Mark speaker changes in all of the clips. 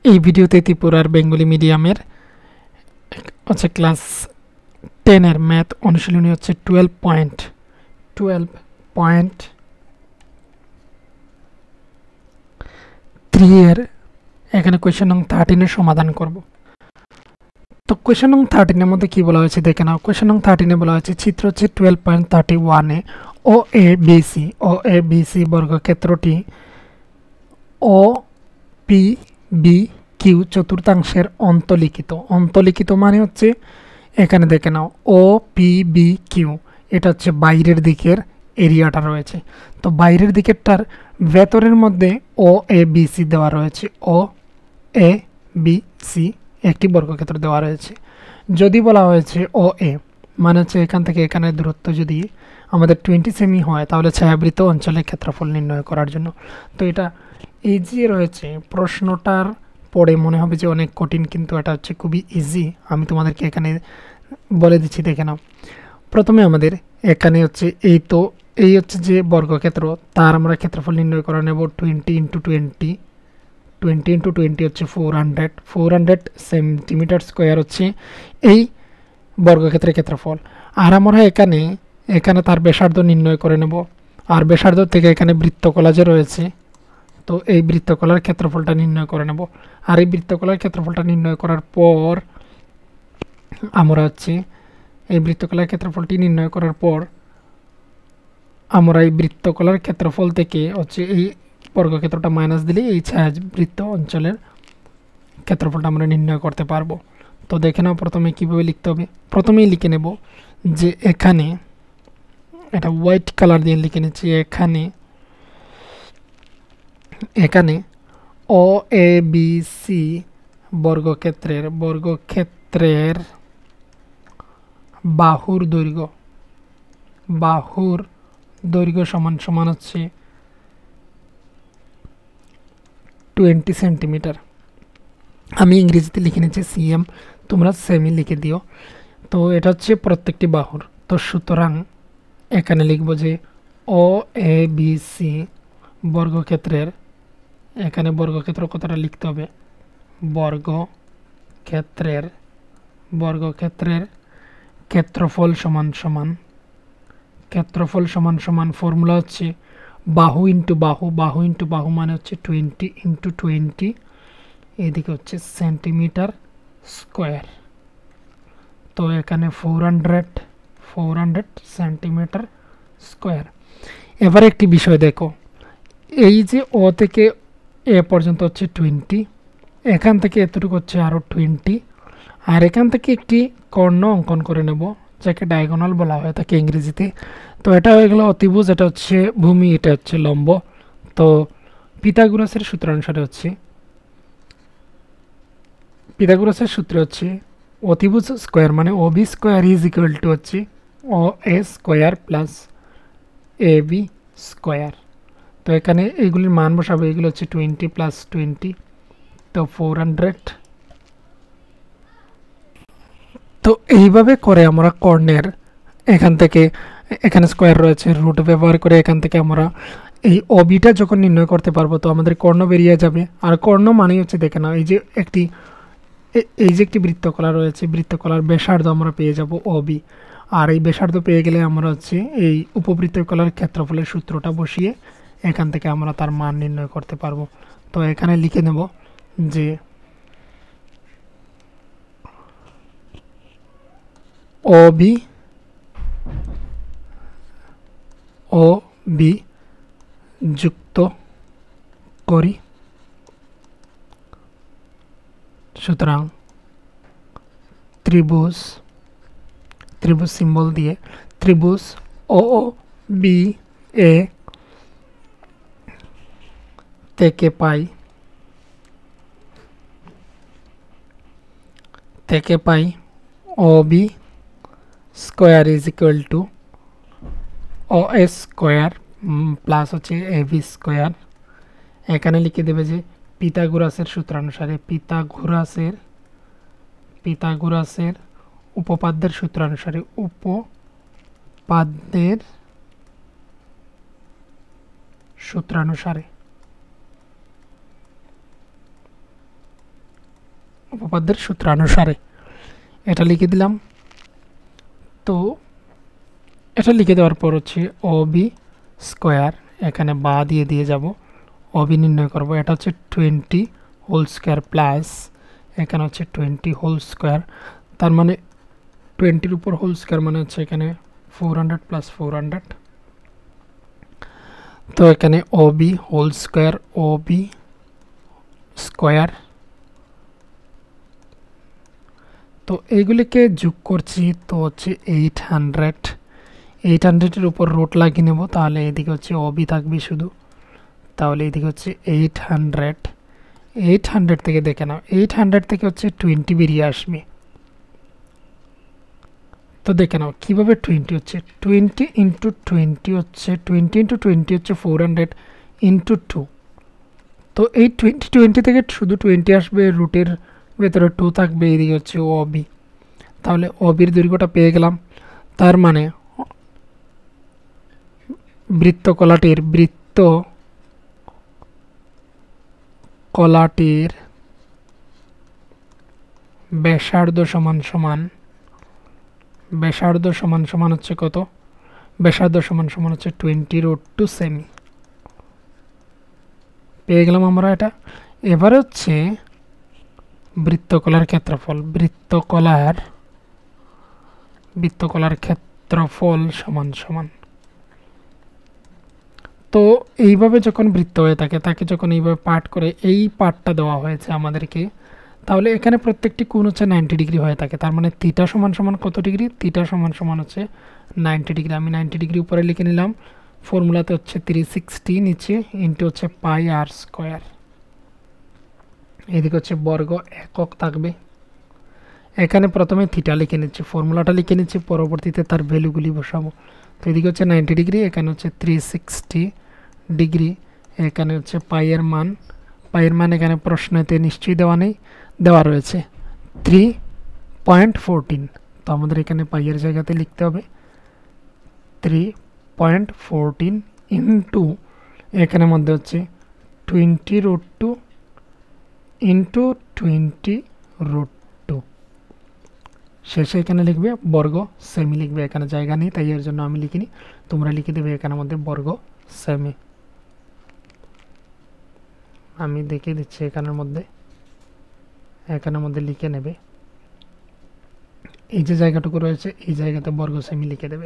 Speaker 1: এই ভিডিওতে ত্রিপুরার বেঙ্গলি মিডিয়ামের হচ্ছে ক্লাস 10 এর ম্যাথ অনুশীলনী হচ্ছে 12.3 এর এখানে কোয়েশ্চেন নং 13 এর সমাধান করব। তো কোয়েশ্চেন নং 13 এর মধ্যে কি বলা হয়েছে দেখে নাও। কোয়েশ্চেন নং 13 এ বলা হয়েছে চিত্র হচ্ছে 12.31 এ ও এ বি সি বর্গক্ষেত্রটি ও পি বি কিউ চতুর্থাংশের অন্তলিখিত মানে হচ্ছে এখানে দেখে নাও ও পি বি কিউ এটা হচ্ছে বাইরের দিকের এরিয়াটা রয়েছে। তো বাইরের দিকেরটার ভেতরের মধ্যে ও এ বি সি দেওয়া রয়েছে, ও এ বি সি একটি বর্গক্ষেত্র দেওয়া রয়েছে। যদি বলা হয়েছে ও এ মানে হচ্ছে এখান থেকে এখানে দূরত্ব যদি আমাদের 20 সেমি হয় তাহলে ছায়াবৃত্ত অঞ্চলের ক্ষেত্রফল নির্ণয় করার জন্য। তো এটা ইজি রয়েছে। প্রশ্নটার পড়ে মনে হবে যে অনেক কঠিন, কিন্তু এটা হচ্ছে খুবই ইজি। আমি তোমাদেরকে এখানে বলে দিচ্ছি, দেখে নাও। প্রথমে আমাদের এখানে হচ্ছে এই হচ্ছে যে বর্গক্ষেত্র, তার আমরা ক্ষেত্রফল নির্ণয় করে নেব 20 × 20 হচ্ছে 400 সেন্টিমিটার স্কোয়ার হচ্ছে এই বর্গক্ষেত্রের ক্ষেত্রফল। আর আমরা এখানে তার ব্যাসার্ধ নির্ণয় করে নেব। আর ব্যাসার্ধ থেকে এখানে বৃত্তকলা যে রয়েছে, তো এই বৃত্তকলার ক্ষেত্রফলটা নির্ণয় করে নেব। আর এই বৃত্তকলার ক্ষেত্রফলটা নির্ণয় করার পর আমরা হচ্ছে এই বৃত্তকলার ক্ষেত্রফলটি নির্ণয় করার পর আমরা এই বৃত্তকলার ক্ষেত্রফল থেকে হচ্ছে এই বর্গক্ষেত্রটা মাইনাস দিলে এই ছায়াবৃত্ত অঞ্চলের ক্ষেত্রফলটা আমরা নির্ণয় করতে পারবো। তো দেখে নাও প্রথমে কীভাবে লিখতে হবে। প্রথমেই লিখে নেব যে এখানে এটা হোয়াইট কালার দিয়ে লিখে নিচ্ছি। এখানে ও এ বি সি বর্গক্ষেত্রের বাহুর দৈর্ঘ্য সমান হচ্ছে 20 সেন্টিমিটার। আমি ইংরেজিতে লিখে নিচ্ছি সিএম, তোমরা সেমি লিখে দিও। তো এটা হচ্ছে প্রত্যেকটি বাহুর। তো সুতরাং এখানে লিখব যে ও এ বি সি এখানে বর্গক্ষেত্র কথাটা লিখতে হবে। বর্গক্ষেত্রের ক্ষেত্রফল সমান ফর্মুলা হচ্ছে বাহু ইন্টু বাহু মানে হচ্ছে 20 × 20, এদিকে হচ্ছে সেন্টিমিটার স্কোয়ার। তো এখানে 400 সেন্টিমিটার স্কোয়ার। এবার একটি বিষয় দেখো, এই যে ও থেকে এ পর্যন্ত হচ্ছে 20, এখান থেকে এতটুকু হচ্ছে আরও 20, আর এখান থেকে একটি কর্ণ অঙ্কন করে নেব যাকে ডায়াগোনাল বলা হয় থাকে ইংরেজিতে। তো এটা হয়ে গেল অতিভুজ, এটা হচ্ছে ভূমি, এটা হচ্ছে লম্ব। তো পিথাগোরাসের সূত্র হচ্ছে অতিভুজ স্কোয়ার মানে O B square is equal to হচ্ছে O A square plus A B square. তো এখানে এইগুলির মান বসাবো। এগুলো হচ্ছে 20 + 20, তো 400। তো এইভাবে করে আমরা কর্ণের এখানে স্কোয়ার রয়েছে, রুট ব্যবহার করে এখান থেকে আমরা এই অবিটা যখন নির্ণয় করতে পারবো তো আমাদের কর্ণ বেরিয়ে যাবে। আর কর্ণ মানেই হচ্ছে দেখে নাও এই যে একটি বৃত্তকলা রয়েছে, বৃত্তকলার ব্যাসার্ধ আমরা পেয়ে যাব অবি। আর এই ব্যাসার্ধ পেয়ে গেলে আমরা হচ্ছে এই উপবৃত্তকলার ক্ষেত্রফলের সূত্রটা বসিয়ে এখান থেকে আমরা তার মান নির্ণয় করতে পারবো। তো এখানে লিখে নেব যে ও বি যুক্ত করি। সুতরাং ত্রিভুজ সিম্বল দিয়ে ত্রিভুজ ও বি এ থেকে পাই O B square is equal to O A square plus হচ্ছে এ বি স্কোয়ার। এখানে লিখে দেবে যে পিথাগোরাসের সূত্রানুসারে পিথাগোরাসের উপপাদ্যের সূত্রানুসারে উপপাদ্যের সূত্রানুসারে। এটা লিখে দিলাম। তো এটা লিখে দেওয়ার পর হচ্ছে OB স্কোয়ার, এখানে বা দিয়ে যাব, OB নির্ণয় করব। এটা হচ্ছে 20 হোল স্কোয়ার প্লাস এখানে হচ্ছে 20 হোল স্কোয়ার, তার মানে 20-র উপর হোল স্কোয়ার মানে হচ্ছে এখানে 400 প্লাস 400। তো এখানে OB whole square, OB square. তো এইগুলিকে যোগ করছি, তো হচ্ছে 800-এর উপর রুট লাগিয়ে নেব, তাহলে এদিকে হচ্ছে OB থাকবে শুধু, তাহলে এদিকে হচ্ছে 800 থেকে দেখে নাও, 800 থেকে হচ্ছে 20 বেরিয়ে আসবে। তো দেখে নাও কীভাবে 20 হচ্ছে, 20 ইন্টু 20 হচ্ছে 20 ইন্টু 20 হচ্ছে 400 ইন্টু 2। তো এই 20 থেকে শুধু 20 আসবে, রুটের ভেতরে 2 থাকবে, এদিকে হচ্ছে OB। তাহলে OB-র দৈর্ঘ্যটা পেয়ে গেলাম। তার মানে বৃত্তকলাটির ব্যাসার্ধ সমান হচ্ছে কত? ব্যাসার্ধ সমান হচ্ছে 20√2 সেমি। পেয়ে গেলাম আমরা এটা। এবার হচ্ছে বৃত্তকলার ক্ষেত্রফল, বৃত্তকলার ক্ষেত্রফল সমান। তো এইভাবে যখন বৃত্ত হয়ে থাকে, তাকে যখন এইভাবে পার্ট করে, এই পার্টটা দেওয়া হয়েছে আমাদেরকে, তাহলে এখানে প্রত্যেকটি কোণ হচ্ছে 90 ডিগ্রি হয়ে থাকে। তার মানে থিটা সমান কত ডিগ্রি? থিটা সমান হচ্ছে 90 ডিগ্রি। আমি 90 ডিগ্রি উপরে লিখে নিলাম, ফর্মুলাতে হচ্ছে 360 নিচে ইন্টু হচ্ছে পাই আর স্কোয়ার। এদিকে হচ্ছে বর্গ একক থাকবে। এখানে প্রথমে থিটা লিখে নিচ্ছি, ফর্মুলাটা লিখে নিচ্ছি, পরবর্তীতে তার ভ্যালুগুলি বসাবো। তো এদিকে হচ্ছে 90 ডিগ্রি, এখানে হচ্ছে 360 ডিগ্রি, এখানে হচ্ছে পাইয়ের মান এখানে প্রশ্নতে নিশ্চয়ই দেওয়া রয়েছে 3.14। তো আমাদের এখানে পাইয়ের জায়গাতে লিখতে হবে 3.14 ইন্টু এখানে মধ্যে হচ্ছে 20√2 ইন্টু 20√2, শেষে এখানে লিখবে বর্গ সেমি লিখবে। এখানে জায়গা নেই, তাই এর জন্য আমি লিখিনি, তোমরা লিখে দেবে এখানের মধ্যে বর্গ সেমি। আমি দেখিয়ে দিচ্ছি এখানের মধ্যে লিখে নেবে, এই যে জায়গাটুকু রয়েছে এই জায়গাতে বর্গ সেমি লিখে দেবে।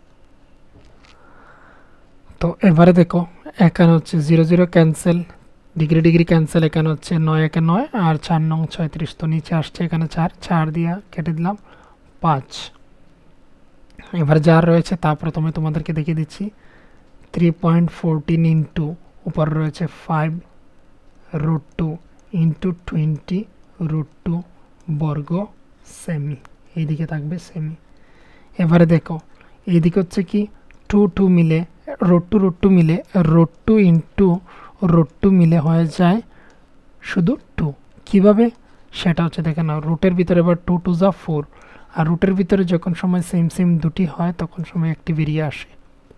Speaker 1: তো এবারে দেখো এখানে হচ্ছে 0 0 ক্যান্সেল, ডিগ্রি ক্যান্সেল, এখানে হচ্ছে 9 একে 9 আর 4 9 36। তো নিচে আসছে এখানে 4 দিয়ে কেটে দিলাম 5। এবার যা রয়েছে তা প্রথমে তোমাদেরকে দেখিয়ে দিচ্ছি, 3.14 ইন্টু উপর রয়েছে 5√2 ইন্টু 20√2 বর্গ সেমি, এইদিকে থাকবে সেমি। এবারে দেখো এইদিকে হচ্ছে কি 2 মিলে √2 মিলে √2 ইন্টু √2 মিলে হয়ে যায় শুধু 2। কীভাবে সেটা হচ্ছে দেখে নাও, রুটের ভিতরে এবার 2 2 যা 4, আর রুটের ভিতরে যখন সময় সেম দুটি হয় তখন সময় একটি বেরিয়ে আসে।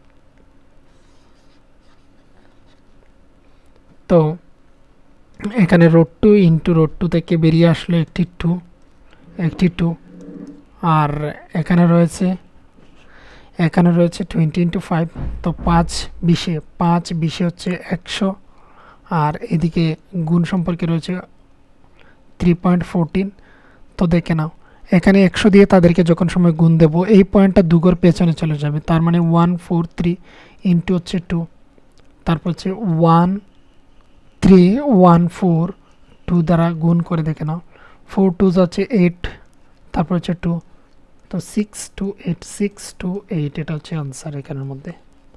Speaker 1: তো এখানে √2 ইন্টু √2 থেকে বেরিয়ে আসলো একটি 2, আর এখানে রয়েছে 20 ইন্টু 5। তো 5 20 হচ্ছে 100, আর এদিকে গুণ সম্পর্কে রয়েছে 3.14। তো দেখে নাও এখানে 100 দিয়ে তাদেরকে যখন সময় গুণ দেব, এই পয়েন্টটা দুগর পেছনে চলে যাবে, তার মানে 143 ইন্টু হচ্ছে 2, তারপর হচ্ছে 1314 দ্বারা গুণ করে দেখে নাও, 4 2 যাচ্ছে 8, তারপর হচ্ছে 2, তো 628 এটা হচ্ছে আনসার এখানের মধ্যে।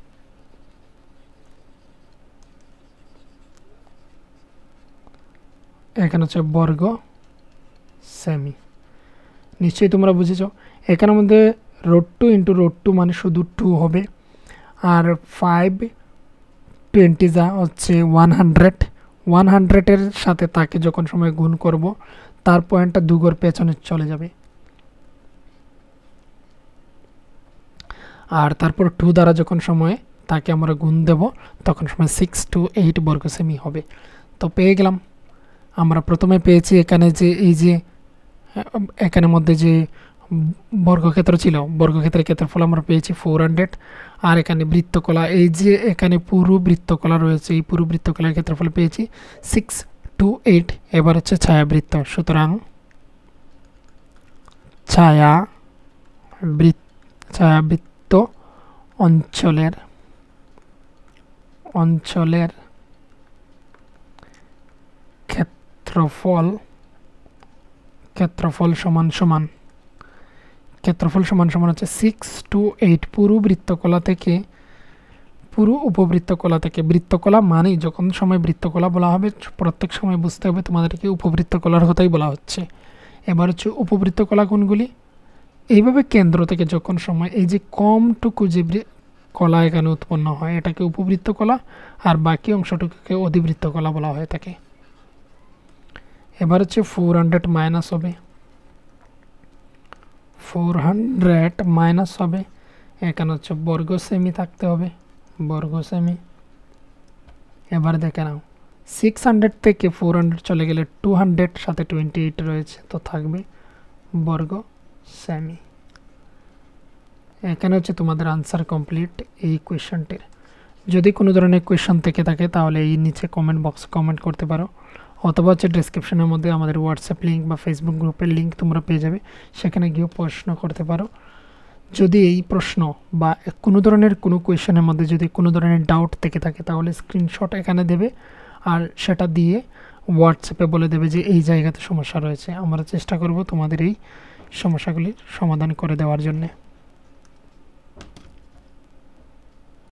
Speaker 1: এখানে হচ্ছে বর্গ সেমি, নিশ্চয়ই তোমরা বুঝেছ। এখানের মধ্যে √2 ইন্টু √2 মানে শুধু 2 হবে, আর 520 যা হচ্ছে 100-এর সাথে তাকে যখন সময় গুণ করব তার পয়েন্টটা দুগর পেছনে চলে যাবে, আর তারপর 2 দ্বারা যখন সময় তাকে আমরা গুণ দেব তখন সময় 628 বর্গ সেমি হবে। তো পেয়ে গেলাম আমরা প্রথমে পেয়েছি এখানে যে এই যে এখানের মধ্যে যে বর্গক্ষেত্র ছিল, বর্গক্ষেত্রের ক্ষেত্রফল আমরা পেয়েছি 400, আর এখানে বৃত্তকলা এই যে এখানে পুরো বৃত্তকলা রয়েছে, এই পুরো বৃত্তকলার ক্ষেত্রফল পেয়েছি 628। এবার হচ্ছে ছায়াবৃত্ত, সুতরাং ছায়াবৃত্ত অঞ্চলের ক্ষেত্রফল সমান হচ্ছে 628 পুরো বৃত্তকলা থেকে পুরো উপবৃত্তকলা থেকে। বৃত্তকলা মানে যখন সময় বৃত্তকলা বলা হবে প্রত্যেক সময় বুঝতে হবে তোমাদেরকে উপবৃত্তকলার কথাই বলা হচ্ছে। এবার হচ্ছে উপবৃত্তকলা কোনগুলি, এইভাবে কেন্দ্র থেকে যখন সময় এই যে কমটুকু যে কলা এখানে উৎপন্ন হয় এটাকে উপবৃত্তকলা, আর বাকি অংশটুকুকে অধিবৃত্তকলা বলা হয়ে থাকে। এবার হচ্ছে 400 মাইনাস হবে, 400 মাইনাস হবে, এখানে হচ্ছে বর্গ সেমি থাকতে হবে, বর্গ সেমি। এবার দেখে নাও 600 থেকে 400 চলে গেলে 200, সাথে 28 রয়েছে, তো থাকবে বর্গ সেমি। এখানে হচ্ছে তোমাদের আনসার কমপ্লিট এই কোয়েশ্চনটির। যদি কোনো ধরনের কোয়েশ্চন থেকে থাকে তাহলে এই নিচে কমেন্ট বক্সে কমেন্ট করতে পারো, অথবা হচ্ছে ডেসক্রিপশনের মধ্যে আমাদের হোয়াটসঅ্যাপ লিঙ্ক বা ফেসবুক গ্রুপের লিঙ্ক তোমরা পেয়ে যাবে, সেখানে গিয়েও প্রশ্ন করতে পারো। যদি এই প্রশ্ন বা কোনো ধরনের কোনো কোয়েশ্চেনের মধ্যে যদি কোনো ধরনের ডাউট থেকে থাকে তাহলে স্ক্রিনশট এখানে দেবে, আর সেটা দিয়ে হোয়াটসঅ্যাপে বলে দেবে যে এই জায়গাতে সমস্যা রয়েছে। আমরা চেষ্টা করব তোমাদের এই সমস্যাগুলির সমাধান করে দেওয়ার জন্যে।